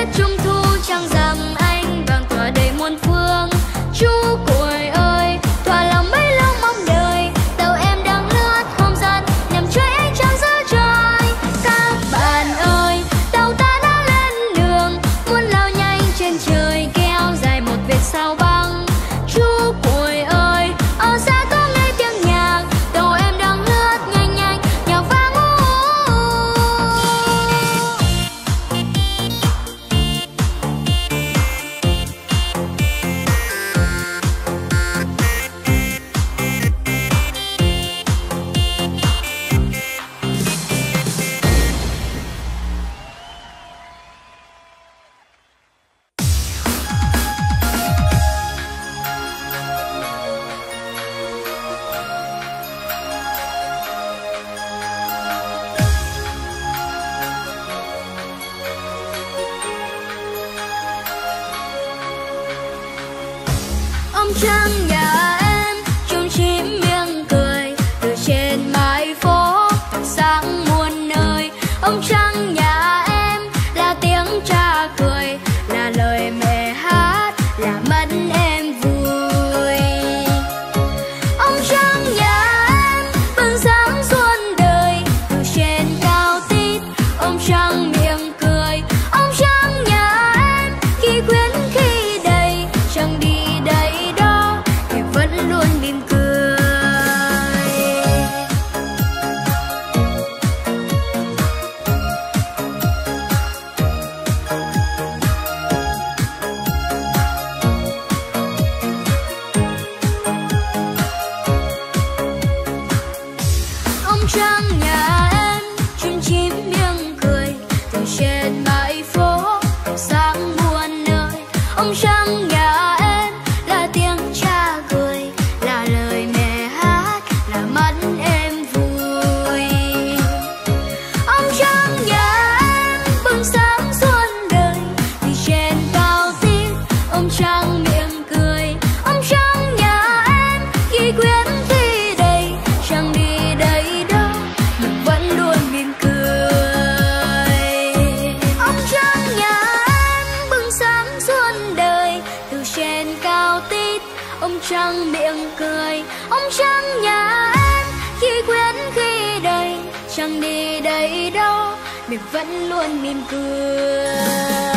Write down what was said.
trung thu trăng rằm anh vàng tỏa đầy muôn phương. Chú cuội ơi, thỏa lòng mấy lâu mong đời, tàu em đang lướt không gian nhằm chơi ánh trăng giữa trời. Các bạn ơi, tàu ta đã lên đường, muốn lao nhanh trên trời kéo dài một vệt sao băng. Chú cuội ơi, ở xa có nghe tiếng nhạc, tàu em đang lướt nhanh nhanh nhạc vang ông trăng nhà em chung chim miệng cười từ trên mái phố sáng muôn nơi. Ông trăng nhà em là tiếng cha cười, là lời mẹ hát, là mắt em vui. Ông trăng nhà em bừng sáng xuân đời từ trên cao tít. Ông trăng miệng cười, ông trăng nhà em khi quyến khi đầy, chẳng đi đây đó thì vẫn luôn mỉm cười. Ông trăng nhà em chim chim miệng cười từ trên mái phố sáng muôn nơi. Ông trăng nhà em là tiếng cha cười, là lời mẹ hát, là mắt em vui. Ông trăng nhà em bừng sáng xuân đời từ trên cao tít. Ông trăng miệng cười, ông trăng nhà em khi quyến khi đầy, chẳng đi đây đâu nhưng vẫn luôn mỉm cười. Ông trăng nhà em bừng sáng xuân đời từ trên cao tít. Ông trăng miệng cười, ông trăng nhà em khi quyến khi đầy, chẳng đi đây đâu mình vẫn luôn mỉm cười.